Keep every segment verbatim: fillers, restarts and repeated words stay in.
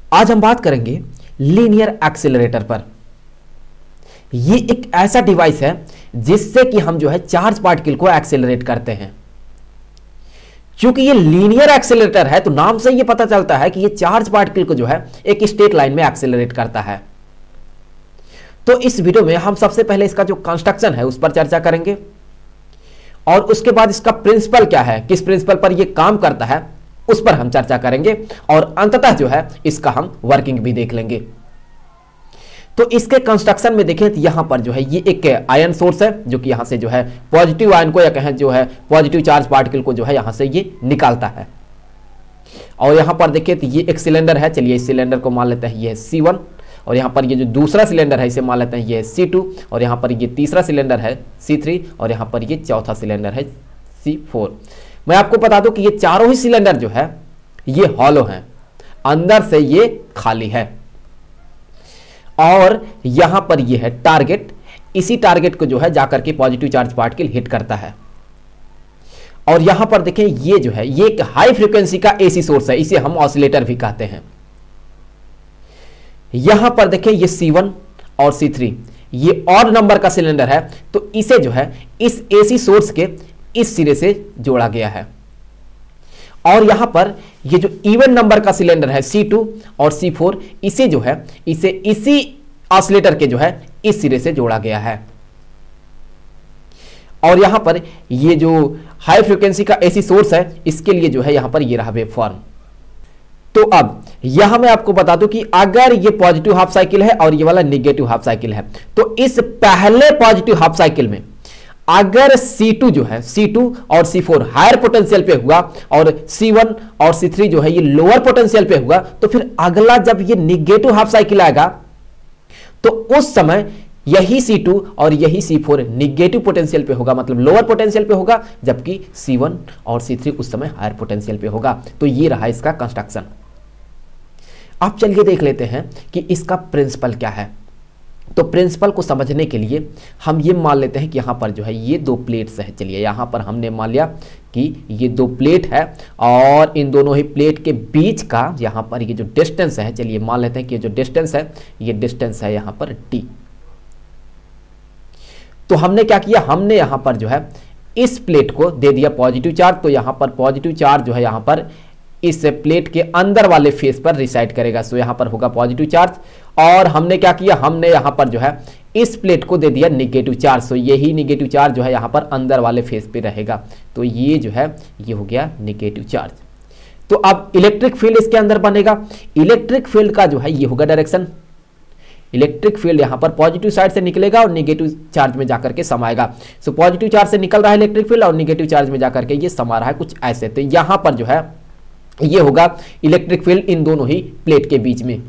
आज हम बात करेंगे लीनियर एक्सेलरेटर पर। ये एक ऐसा डिवाइस है जिससे कि हम जो है चार्ज पार्टिकल को एक्सेलरेट करते हैं। क्योंकि ये लीनियर एक्सेलरेटर है तो नाम से ये पता चलता है कि ये चार्ज पार्टिकल को जो है एक स्ट्रेट लाइन में एक्सेलरेट करता है। तो इस वीडियो में हम सबसे पहले इसका जो कंस्ट्रक्शन है उस पर चर्चा करेंगे और उसके बाद इसका प्रिंसिपल क्या है, किस प्रिंसिपल पर यह काम करता है उस पर हम चर्चा करेंगे और अंततः जो है इसका हम वर्किंग भी देख लेंगे। तो इसके कंस्ट्रक्शन में देखें तो यहां पर जो है ये एक आयन सोर्स है जो कि यहां से जो है पॉजिटिव आयन को या कहें जो है पॉजिटिव चार्ज पार्टिकल को जो है यहां से ये निकालता है। और यहां पर देखिए तो ये एक सिलेंडर है, चलिए इस सिलेंडर को मान लेते हैं ये है सी वन और यहां पर ये जो दूसरा सिलेंडर है इसे मान लेते हैं ये है सी टू और यहां पर ये तीसरा सिलेंडर है सी थ्री और यहां पर ये चौथा सिलेंडर है सी फोर। मैं आपको बता दूं कि ये चारों ही सिलेंडर जो है ये हॉलो हैं, अंदर से ये खाली है और यहां पर ये है टारगेट। इसी टारगेट को जो है जाकर के पॉजिटिव चार्ज पार्टिकल हिट करता है। और यहां पर देखें ये जो है ये एक हाई फ्रीक्वेंसी का एसी सोर्स है, इसे हम ऑसिलेटर भी कहते हैं। यहां पर देखें ये सी वन और सी थ्री ये ऑड नंबर का सिलेंडर है तो इसे जो है इस एसी सोर्स के इस सिरे से जोड़ा गया है। और यहां पर ये जो इवन नंबर का सिलेंडर है सी टू और सी फोर इसे जो है इसे इसी ऑसिलेटर के जो है इस सिरे से जोड़ा गया है। और यहां पर ये जो हाई फ्रीक्वेंसी का एसी सोर्स है इसके लिए जो है यहां पर ये रहा वेवफॉर्म। तो अब यहां मैं आपको बता दूं कि अगर ये पॉजिटिव हाफ साइकिल है और ये वाला नेगेटिव हाफ साइकिल है तो इस पहले पॉजिटिव हाफ साइकिल में अगर सी टू जो है सी टू और सी फोर हायर पोटेंशियल पे हुआ और सी वन और सी थ्री जो है ये लोअर पोटेंशियल पे हुआ तो फिर अगला जब ये नेगेटिव हाफ साइकिल आएगा तो उस समय यही सी टू और यही सी फोर नेगेटिव पोटेंशियल पे होगा, मतलब लोअर पोटेंशियल पे होगा, जबकि सी वन और सी थ्री उस समय हायर पोटेंशियल पे होगा। तो ये रहा इसका कंस्ट्रक्शन। अब चलिए देख लेते हैं कि इसका प्रिंसिपल क्या है। तो प्रिंसिपल को समझने के लिए हम ये मान लेते हैं कि यहाँ पर जो है ये दो प्लेट्स है। चलिए यहाँ पर हमने मान लिया कि ये दो प्लेट है और इन दोनों ही प्लेट के बीच का यहाँ पर ये जो डिस्टेंस है, चलिए मान लेते हैं कि ये जो डिस्टेंस है ये डिस्टेंस है यहाँ पर डी। तो हमने क्या किया, हमने यहाँ पर जो है इस प्लेट को दे दिया पॉजिटिव चार्ज। तो यहाँ पर पॉजिटिव चार्ज जो है यहाँ पर इस प्लेट के अंदर वाले फेस पर रिसाइड करेगा, सो यहां पर होगा पॉजिटिव चार्ज। और हमने क्या किया, हमने यहां पर जो है इस प्लेट को दे दिया नेगेटिव चार्ज, सो यही नेगेटिव चार्ज जो है यहां पर अंदर वाले फेस पे रहेगा। तो ये जो है ये हो गया नेगेटिव चार्ज। तो अब इलेक्ट्रिक फील्ड इसके अंदर बनेगा। इलेक्ट्रिक फील्ड का जो है ये होगा डायरेक्शन। इलेक्ट्रिक फील्ड यहां पर पॉजिटिव साइड से निकलेगा और नेगेटिव चार्ज में जाकर के समाएगा। सो पॉजिटिव चार्ज से निकल रहा है इलेक्ट्रिक फील्ड और नेगेटिव चार्ज में जाकर के ये समा रहा है कुछ ऐसे। तो यहां पर जो है ये होगा इलेक्ट्रिक फील्ड इन दोनों ही प्लेट के बीच में।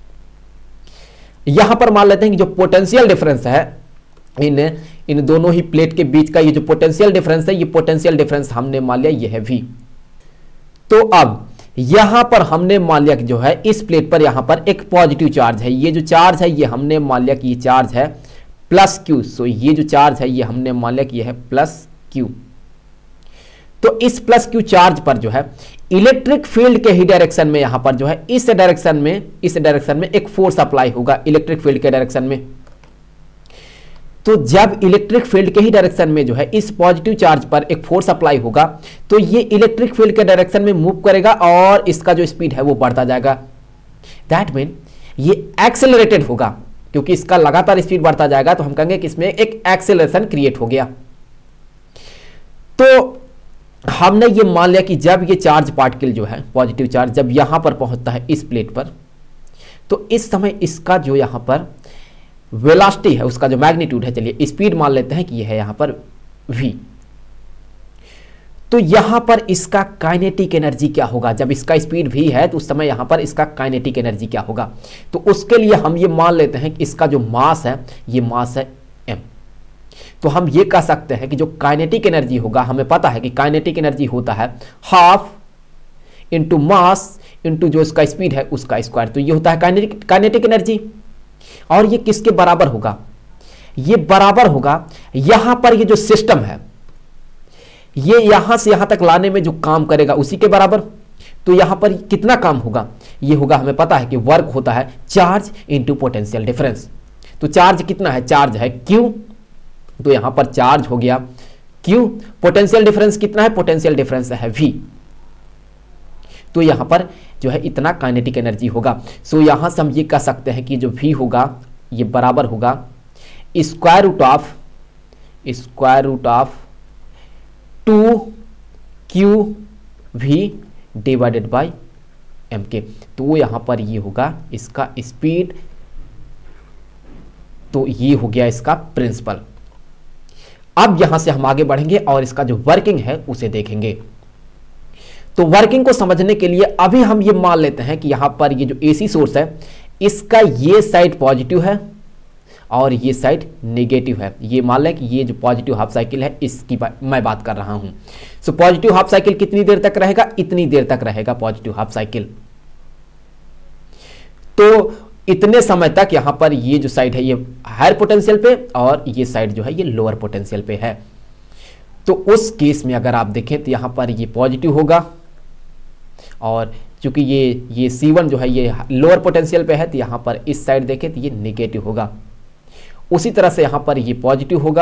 यहां पर मान लेते हैं कि जो पोटेंशियल डिफरेंस है इन इन दोनों ही प्लेट के बीच का, ये जो पोटेंशियल डिफरेंस है ये पोटेंशियल डिफरेंस हमने मान लिया ये है V। तो अब यहां पर हमने मान लिया कि जो है इस प्लेट पर यहां पर एक पॉजिटिव चार्ज है। ये जो चार्ज है ये हमने मान लिया कि ये चार्ज है प्लस क्यू। सो ये जो चार्ज है ये हमने मान लिया कि ये है प्लस क्यू। तो इस प्लस क्यू चार्ज पर जो है इलेक्ट्रिक फील्ड के ही डायरेक्शन में यहां पर जो है इस डायरेक्शन में इस डायरेक्शन में एक फोर्स अप्लाई होगा इलेक्ट्रिक फील्ड के डायरेक्शन में। तो जब इलेक्ट्रिक फील्ड के ही डायरेक्शन में जो है इस पॉजिटिव चार्ज पर एक फोर्स अप्लाई होगा तो ये इलेक्ट्रिक फील्ड के डायरेक्शन में मूव करेगा और इसका जो स्पीड है वो बढ़ता जाएगा। दैट मीन ये एक्सेलरेटेड होगा, क्योंकि इसका लगातार स्पीड बढ़ता जाएगा तो हम कहेंगे कि इसमें एक एक्सेलरेशन क्रिएट हो गया। तो हमने ये मान लिया कि जब ये चार्ज पार्टिकल जो है पॉजिटिव चार्ज जब यहां पर पहुंचता है इस प्लेट पर तो इस समय इसका जो यहां पर वेलोसिटी है उसका जो मैग्नीट्यूड है, चलिए स्पीड मान लेते हैं कि ये है यहां पर v। तो यहां पर इसका काइनेटिक एनर्जी क्या होगा, जब इसका स्पीड v है तो उस समय यहां पर इसका काइनेटिक एनर्जी क्या होगा। तो उसके लिए हम ये मान लेते हैं कि इसका जो मास है ये मास है m। तो हम ये कह सकते हैं कि जो काइनेटिक एनर्जी होगा, हमें पता है कि काइनेटिक एनर्जी होता है हाफ इंटू मास इंटू जो इसका स्पीड है उसका स्क्वायर। तो ये होता है काइनेटिक काइनेटिक एनर्जी। और ये किसके बराबर होगा, ये बराबर होगा यहां पर ये जो सिस्टम है ये यहां से यहां तक लाने में जो काम करेगा उसी के बराबर। तो यहां पर कितना काम होगा, ये होगा, हमें पता है कि वर्क होता है चार्ज इंटू पोटेंशियल डिफरेंस। तो चार्ज कितना है, चार्ज है Q, तो यहां पर चार्ज हो गया Q, पोटेंशियल डिफरेंस कितना है, पोटेंशियल डिफरेंस है V, तो यहां पर जो है इतना काइनेटिक एनर्जी होगा। सो यहां से हम ये कह सकते हैं कि जो V होगा ये बराबर होगा square root of square root of two Q V divided by M के। तो यहां पर ये होगा इसका स्पीड, तो ये हो गया इसका प्रिंसिपल। अब यहां से हम आगे बढ़ेंगे और इसका जो वर्किंग है उसे देखेंगे। तो वर्किंग को समझने के लिए अभी हम ये मान लेते हैं कि यहां पर ये जो एसी सोर्स है इसका ये साइड पॉजिटिव है और ये साइड नेगेटिव है। ये मान लें कि ये जो पॉजिटिव हाफ साइकिल है इसकी बा, मैं बात कर रहा हूं। सो पॉजिटिव हाफ साइकिल कितनी देर तक रहेगा, इतनी देर तक रहेगा पॉजिटिव हाफ साइकिल। तो इतने समय तक यहां पर ये जो साइड है ये हायर पोटेंशियल पे और ये साइड जो है ये लोअर पोटेंशियल पे है। तो उस केस में अगर आप देखें तो यहां पर ये पॉजिटिव होगा और चूंकि ये ये सी वन जो है ये लोअर पोटेंशियल पे है तो यहां पर इस साइड देखें तो ये नेगेटिव होगा। उसी तरह से यहां पर ये पॉजिटिव होगा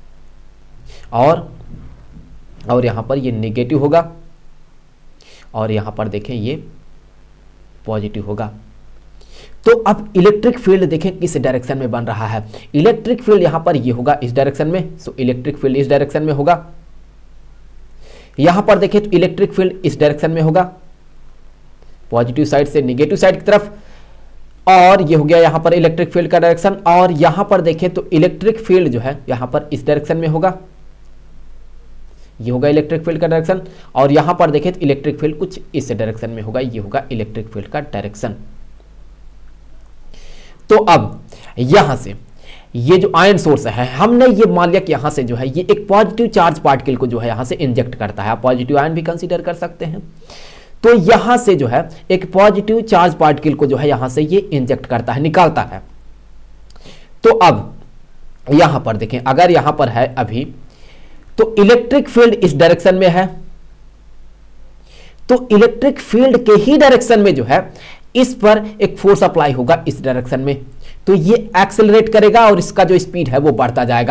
और और यहां पर ये नेगेटिव होगा और यहां पर देखें ये पॉजिटिव होगा। तो अब इलेक्ट्रिक फील्ड देखें किस डायरेक्शन में बन रहा है। इलेक्ट्रिक फील्ड यहां पर ये होगा इस डायरेक्शन में, सो इलेक्ट्रिक फील्ड इस डायरेक्शन में होगा। यहां पर देखें तो इलेक्ट्रिक फील्ड इस डायरेक्शन में होगा, पॉजिटिव साइड से नेगेटिव साइड की तरफ, और ये हो गया यहां पर इलेक्ट्रिक फील्ड का डायरेक्शन। और यहां पर देखें तो इलेक्ट्रिक फील्ड जो है यहां पर इस डायरेक्शन में होगा, ये होगा इलेक्ट्रिक फील्ड का डायरेक्शन। और यहां पर देखें तो इलेक्ट्रिक फील्ड कुछ इस डायरेक्शन में होगा, ये होगा इलेक्ट्रिक फील्ड का डायरेक्शन। तो अब यहां से ये जो आयन सोर्स है हमने ये मान लिया कि यहां से जो है ये एक पॉजिटिव चार्ज पार्टिकल को जो है यहां से इंजेक्ट करता है। आप पॉजिटिव आयन भी कंसीडर कर सकते हैं। तो यहां से जो है एक पॉजिटिव चार्ज पार्टिकल को जो है यहां से ये इंजेक्ट करता है, निकालता है। तो अब यहां पर देखें, अगर यहां पर है अभी तो इलेक्ट्रिक फील्ड इस डायरेक्शन में है, तो इलेक्ट्रिक फील्ड के ही डायरेक्शन में जो है इस पर एक फोर्स अप्लाई होगा इस डायरेक्शन में, तो ये एक्सेलरेट करेगा और इसका जो स्पीड है वो बढ़ता जाएगा।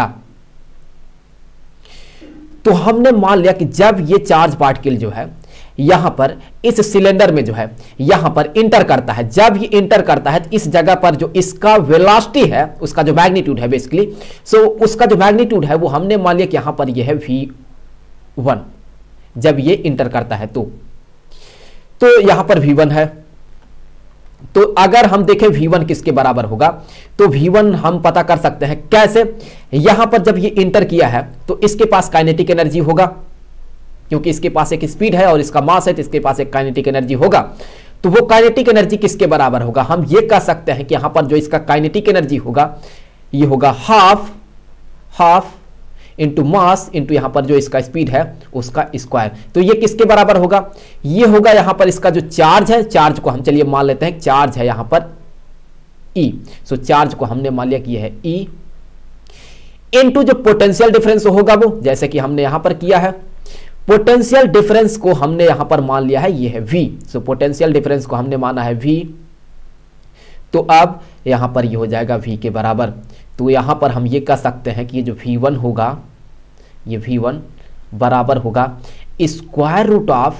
तो हमने मान लिया कि जब ये चार्ज पार्टिकल जो है यहां पर इस सिलेंडर में जो है यहां पर इंटर करता है, जब ये इंटर करता है तो इस जगह पर जो इसका वेलोसिटी है, उसका जो मैग्नीट्यूड है बेसिकली, सो उसका जो मैग्नीट्यूड है वो हमने मान लिया कि यहां पर ये है वी वन, जब ये इंटर करता है तो तो यहां पर वी वन है। तो अगर हम देखें वी वन किसके बराबर होगा, तो वी वन हम पता कर सकते हैं कैसे। यहां पर जब ये इंटर किया है तो इसके पास काइनेटिक एनर्जी होगा, क्योंकि इसके पास एक स्पीड है और इसका मास है तो इसके पास एक काइनेटिक एनर्जी होगा। तो वो काइनेटिक एनर्जी किसके बराबर होगा, हम ये कह सकते हैं कि यहां पर जो इसका काइनेटिक एनर्जी होगा ये होगा half half into mass into यहां पर जो इसका स्पीड है उसका स्क्वायर। तो ये किसके बराबर होगा, ये होगा यहां पर इसका जो चार्ज है, चार्ज को हम चलिए मान लेते हैं चार्ज है यहां पर E, सो चार्ज को हमने मान लिया कि ये है E इंटू जो पोटेंशियल डिफरेंस होगा वो, जैसे कि हमने यहां पर किया है, पोटेंशियल डिफरेंस को हमने यहां पर मान लिया है ये है V, सो पोटेंशियल डिफरेंस को हमने माना है V। तो अब यहां पर ये हो जाएगा V के बराबर। तो यहां पर हम ये कह सकते हैं कि ये जो वी वन होगा ये वी वन बराबर होगा square root of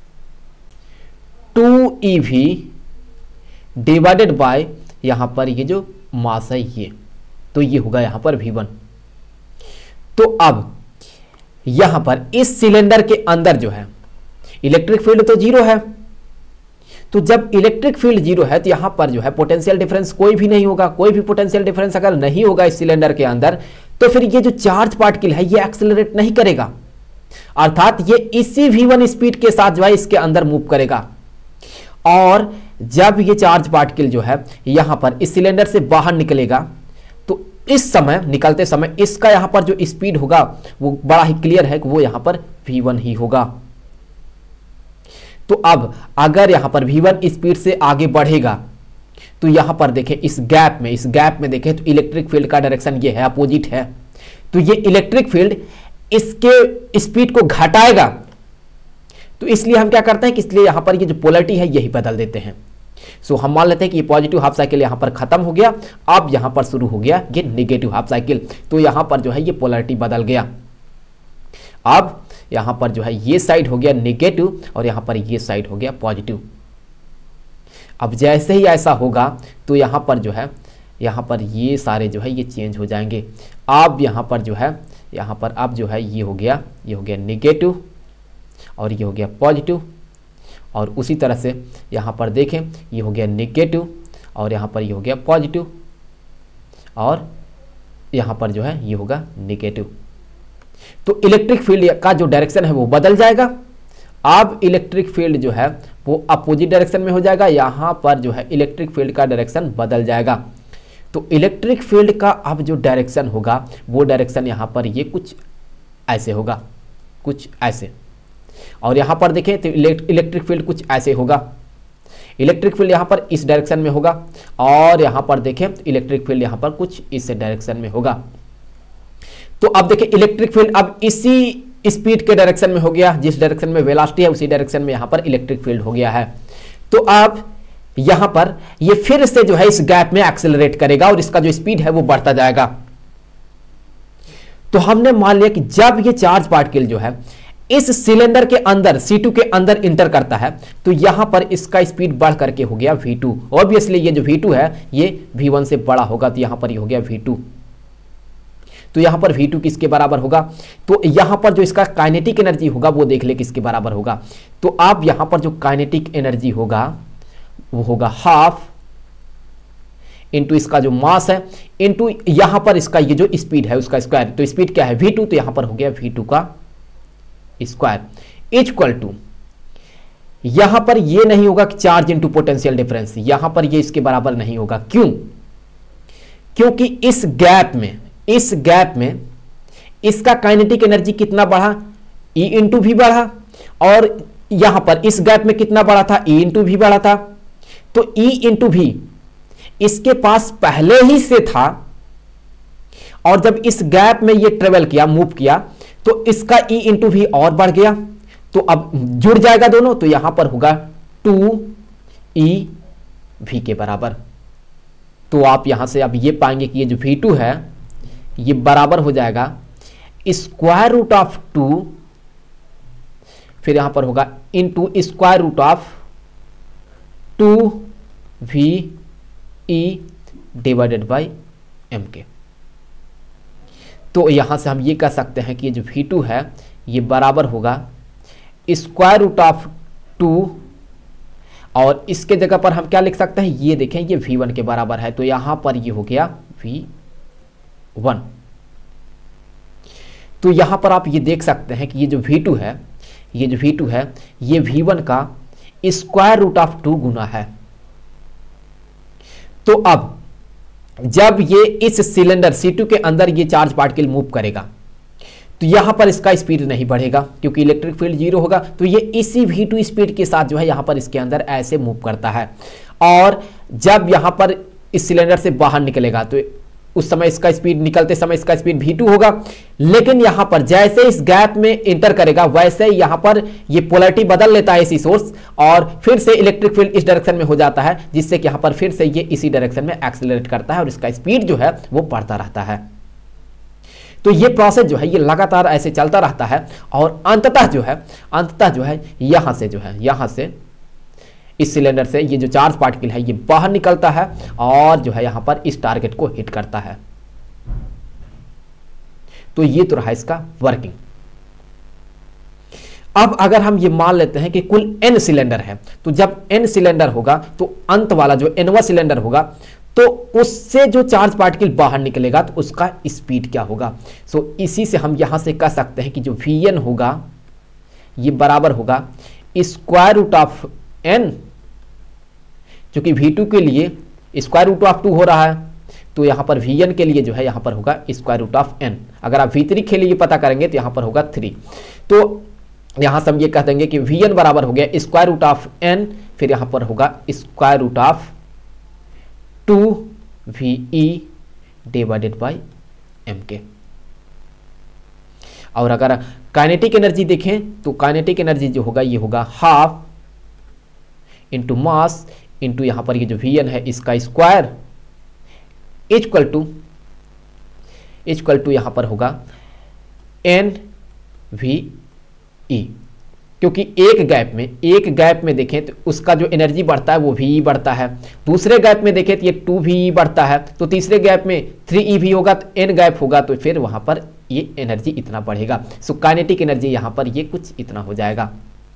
two e v divided by यहां पर ये जो मास है ये, तो ये होगा यहां पर वी वन। तो अब यहां पर इस सिलेंडर के अंदर जो है इलेक्ट्रिक फील्ड तो जीरो है, तो जब इलेक्ट्रिक फील्ड जीरो है तो यहां पर जो है पोटेंशियल डिफरेंस कोई भी नहीं होगा। कोई भी पोटेंशियल डिफरेंस अगर नहीं होगा इस सिलेंडर के अंदर तो फिर ये जो चार्ज पार्टिकल है ये एक्सेलरेट नहीं करेगा, अर्थात ये इसी वी वन स्पीड के साथ जो है इसके अंदर मूव करेगा। और जब ये चार्ज पार्टिकल जो है यहां पर इस सिलेंडर से बाहर निकलेगा तो इस समय निकलते समय इसका यहां पर जो स्पीड होगा वो बड़ा ही क्लियर है कि वो यहां पर वी वन ही होगा। तो अब अगर यहां पर वी वन स्पीड से आगे बढ़ेगा तो यहां पर देखें इस गैप में इस गैप में देखें तो इलेक्ट्रिक फील्ड का डायरेक्शन ये है, अपोजिट है। तो ये इलेक्ट्रिक फील्ड इसके स्पीड को घटाएगा तो इसलिए हम क्या करते हैं कि इसलिए यहां पर ये जो पोलैरिटी है यही बदल देते हैं। सो हम मान लेते हैं कि ये पॉजिटिव हाफ साइकिल यहां पर खत्म हो गया, अब यहां पर शुरू हो गया ये नेगेटिव हाफ साइकिल। तो यहां पर जो है ये पोलैरिटी बदल गया। अब यहां पर जो है ये साइड हो गया नेगेटिव और यहां पर ये साइड हो गया पॉजिटिव। अब जैसे ही ऐसा होगा तो यहां पर जो है यहां पर ये सारे जो है ये चेंज हो जाएंगे। अब यहां पर जो है यहां पर अब जो है ये हो गया ये हो गया नेगेटिव और ये हो गया पॉजिटिव, और उसी तरह से यहाँ पर देखें ये हो गया नेगेटिव और यहाँ पर ये हो गया पॉजिटिव, और यहाँ पर जो है ये होगा नेगेटिव। तो इलेक्ट्रिक फील्ड का जो डायरेक्शन है वो बदल जाएगा। अब इलेक्ट्रिक फील्ड जो है वो अपोजिट डायरेक्शन में हो जाएगा, यहाँ पर जो है इलेक्ट्रिक फील्ड का डायरेक्शन बदल जाएगा। तो इलेक्ट्रिक फील्ड का अब जो डायरेक्शन होगा वो डायरेक्शन यहाँ पर ये कुछ ऐसे होगा, कुछ ऐसे, और यहां पर देखें तो इलेक्ट्रिक फील्ड कुछ ऐसे होगा। इलेक्ट्रिक फील्ड यहां पर इस डायरेक्शन में होगा, और यहां पर देखें तो इलेक्ट्रिक फील्ड यहां पर कुछ इस डायरेक्शन में होगा। तो अब देखें इलेक्ट्रिक फील्ड अब इसी स्पीड के डायरेक्शन में हो गया, जिस डायरेक्शन में वेलोसिटी है उसी डायरेक्शन में यहां पर इलेक्ट्रिक फील्ड हो गया है। तो अब यहां पर ये फिर से जो है इस गैप में एक्सेलरेट करेगा और इसका जो स्पीड है वो बढ़ता जाएगा। तो हमने मान लिया कि जब ये चार्ज पार्टिकल जो है इस सिलेंडर के अंदर सी टू के अंदर इंटर करता है तो यहां पर इसका स्पीड बढ़ करके हो गया वी टू। ऑब्वियसली ये जो वी टू है ये वी वन से बड़ा होगा, तो यहां पर ये हो गया वी टू। तो यहां पर वी टू किसके बराबर होगा? तो यहां पर जो इसका काइनेटिक एनर्जी होगा वो देख ले किसके बराबर होगा। तो अब यहां पर जो काइनेटिक एनर्जी होगा वो होगा हाफ इंटू इसका जो मास है इंटू यहां पर इसका ये जो स्पीड है उसका स्क्वायर। तो स्पीड क्या है वी टू, तो यहां पर हो गया वी टू का स्क्वायर इक्वल टू, यहां पर ये नहीं होगा कि चार्ज इंटू पोटेंशियल डिफरेंस, यहां पर ये इसके बराबर नहीं होगा। क्यों? क्योंकि इस गैप में इस गैप में इसका काइनेटिक एनर्जी कितना बढ़ा, ई इंटू भी बढ़ा, और यहां पर इस गैप में कितना बढ़ा था, ई इंटू भी बढ़ा था। तो ई इंटू भी इसके पास पहले ही से था, और जब इस गैप में ये ट्रेवल किया मूव किया तो इसका ई इंटू भी और बढ़ गया, तो अब जुड़ जाएगा दोनों, तो यहां पर होगा टू ई वी के बराबर। तो आप यहां से अब ये पाएंगे कि ये जो वी टू है ये बराबर हो जाएगा स्क्वायर रूट ऑफ टू, फिर यहां पर होगा into square root of two v e divided by M के। तो यहां से हम ये कह सकते हैं कि ये जो वी टू है ये बराबर होगा स्क्वायर रूट ऑफ टू, और इसके जगह पर हम क्या लिख सकते हैं, ये देखें ये वी वन के बराबर है, तो यहां पर ये हो गया वी वन। तो यहां पर आप ये देख सकते हैं कि ये जो वी टू है ये जो वी टू है ये वी वन का स्क्वायर रूट ऑफ टू गुना है। तो अब जब ये इस सिलेंडर सी टू के अंदर ये चार्ज पार्टिकल मूव करेगा तो यहां पर इसका स्पीड नहीं बढ़ेगा क्योंकि इलेक्ट्रिक फील्ड जीरो होगा, तो ये इसी वी टू स्पीड के साथ जो है यहां पर इसके अंदर ऐसे मूव करता है। और जब यहां पर इस सिलेंडर से बाहर निकलेगा तो उस समय इसका स्पीड निकलते समय इसका स्पीड वी टू होगा, लेकिन यहां पर जैसे इस गैप में इंटर करेगा वैसे ही यहां पर ये पोलैरिटी बदल लेता है इसी सोर्स, और फिर से इलेक्ट्रिक फील्ड इस डायरेक्शन में हो जाता है, जिससे कि यहां पर फिर से ये इसी डायरेक्शन में एक्सेलरेट करता है और इसका स्पीड जो है वो बढ़ता रहता है। तो ये प्रोसेस जो है ये लगातार ऐसे चलता रहता है, और अंततः जो है अंततः जो है यहां से जो है यहां से इस सिलेंडर से ये जो चार्ज पार्टिकल है ये बाहर निकलता है और जो है यहां पर इस टारगेट को हिट करता है। तो ये तो रहा इसका वर्किंग। अब अगर हम ये मान लेते हैं कि कुल एन सिलेंडर है, तो जब एन सिलेंडर होगा तो अंत वाला जो एनवा सिलेंडर होगा तो उससे जो चार्ज पार्टिकल बाहर निकलेगा तो उसका स्पीड क्या होगा। सो इसी से हम यहां से कह सकते हैं कि जो वी एन होगा ये बराबर होगा स्क्वायर रूट ऑफ एन, क्योंकि वी टू के लिए स्क्वायर रूट ऑफ टू हो रहा है, तो यहां पर वी एन के लिए जो है यहां पर होगा स्क्वायर रूट ऑफ एन। अगर आप वी थ्री के लिए पता करेंगे तो यहां पर होगा थ्री। तो यहां से हम ये कह देंगे कि वी एन बराबर हो गया स्क्वायर रूट ऑफ एन, फिर यहां पर होगा square root of two v e divided by M के। और अगर काइनेटिक एनर्जी देखें तो काइनेटिक एनर्जी जो होगा ये होगा हाफ इंटू मास इंटू यहां पर ये जो वी एन है इसका square equal to equal to यहां पर होगा एन वी ई, क्योंकि एक गैप में एक गैप में देखें तो उसका जो एनर्जी बढ़ता है वो वी बढ़ता है, दूसरे गैप में देखें तो ये टू वी बढ़ता है, तो तीसरे गैप में थ्री ई वी होगा तो एन गैप होगा तो फिर वहां पर ये एनर्जी इतना बढ़ेगा। सो काइनेटिक एनर्जी यहां पर ये कुछ इतना हो जाएगा।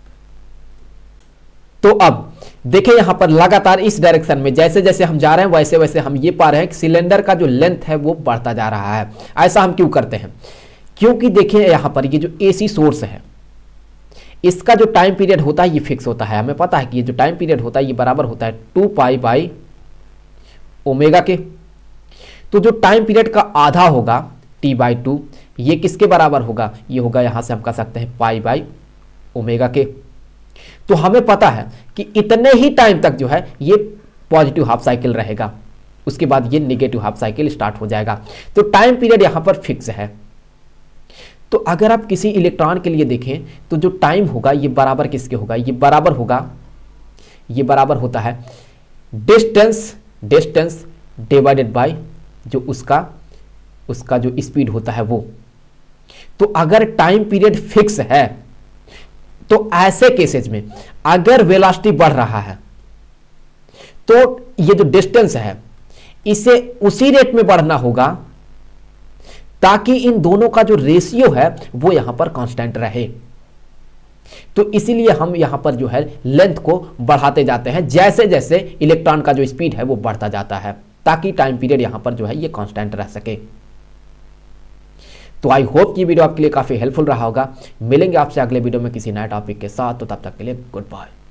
तो अब देखें यहां पर लगातार इस डायरेक्शन में जैसे जैसे हम जा रहे हैं वैसे वैसे हम ये पा रहे हैं कि सिलेंडर का जो लेंथ है वो बढ़ता जा रहा है। ऐसा हम क्यों करते हैं? क्योंकि देखिए यहां पर ये जो एसी सोर्स है इसका जो टाइम पीरियड होता है ये फिक्स होता है। हमें पता है कि ये जो टाइम पीरियड होता है ये बराबर होता है टू पाई बाई ओमेगा के। तो जो टाइम पीरियड का आधा होगा टी बाई टू ये किसके बराबर होगा? ये होगा यहां से हम कह सकते हैं पाई बाई ओमेगा के। तो हमें पता है कि इतने ही टाइम तक जो है ये पॉजिटिव हाफ साइकिल रहेगा, उसके बाद ये नेगेटिव हाफ साइकिल स्टार्ट हो जाएगा। तो टाइम पीरियड यहां पर फिक्स है। तो अगर आप किसी इलेक्ट्रॉन के लिए देखें तो जो टाइम होगा ये बराबर किसके होगा? ये बराबर होगा ये बराबर होता है डिस्टेंस डिस्टेंस डिवाइडेड बाय जो उसका उसका जो स्पीड होता है वो। तो अगर टाइम पीरियड फिक्स है तो ऐसे केसेज में अगर वेलोसिटी बढ़ रहा है तो ये जो डिस्टेंस है इसे उसी रेट में बढ़ना होगा ताकि इन दोनों का जो रेशियो है वो यहां पर कांस्टेंट रहे। तो इसीलिए हम यहां पर जो है लेंथ को बढ़ाते जाते हैं जैसे जैसे इलेक्ट्रॉन का जो स्पीड है वो बढ़ता जाता है, ताकि टाइम पीरियड यहां पर जो है ये कांस्टेंट रह सके। तो आई होप ये वीडियो आपके लिए काफी हेल्पफुल रहा होगा। मिलेंगे आपसे अगले वीडियो में किसी नए टॉपिक के साथ, तो तब तक के लिए गुड बाय।